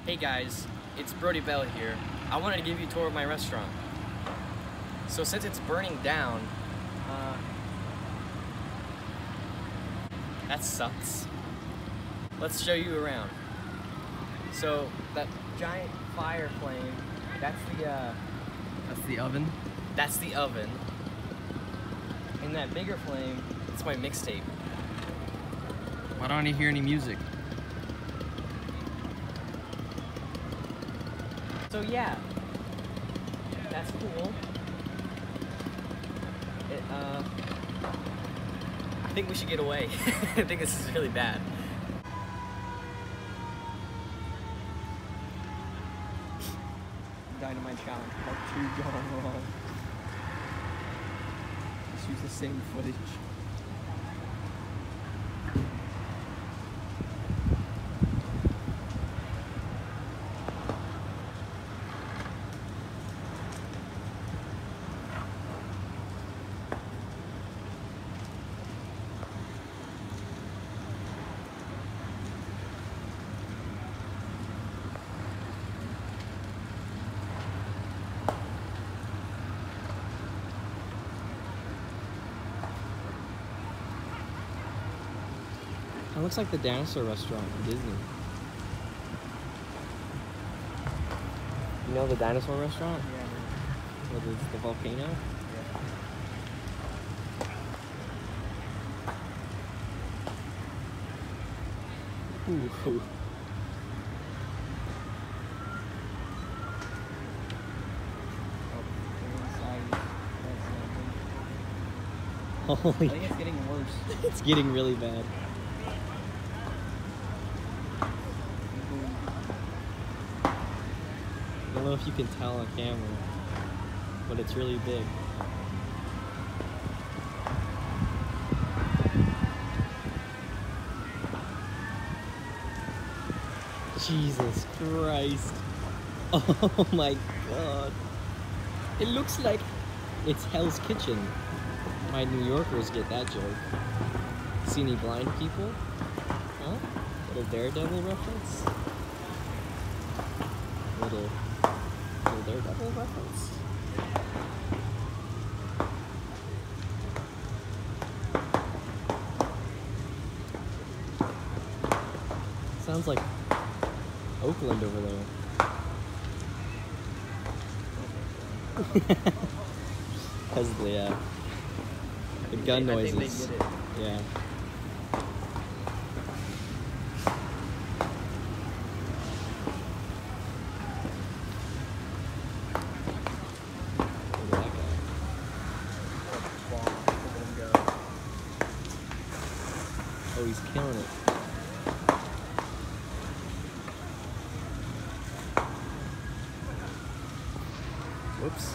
Hey guys, it's Brody Bell here. I wanted to give you a tour of my restaurant. So since it's burning down, that sucks. Let's show you around. So that giant fire flame, that's the oven. That's the oven. And that bigger flame, it's my mixtape. Why don't I hear any music? So yeah, that's cool. I think we should get away. I think this is really bad. Dynamite challenge part 2 gone wrong. Let's use the same footage. It looks like the dinosaur restaurant in Disney. You know the dinosaur restaurant? Yeah. Where there's the volcano? Yeah. Ooh. Holy. I think it's getting worse. It's getting really bad. I don't know if you can tell on camera, but it's really big. Jesus Christ. Oh my god. It looks like it's Hell's Kitchen. My New Yorkers get that joke. See any blind people? Huh? Little Daredevil reference? Little Daredevil reference? Sounds like Oakland over there. Because the gun noises. I think they get it. Yeah. Look at that guy. Oh, he's killing it. Whoops.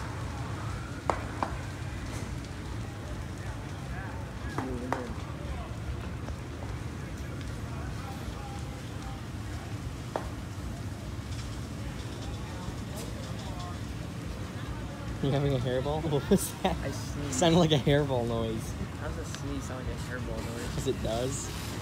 You having a hairball? What was that? I sneezed. Sounded like a hairball noise. How does a sneeze sound like a hairball noise? Because it does.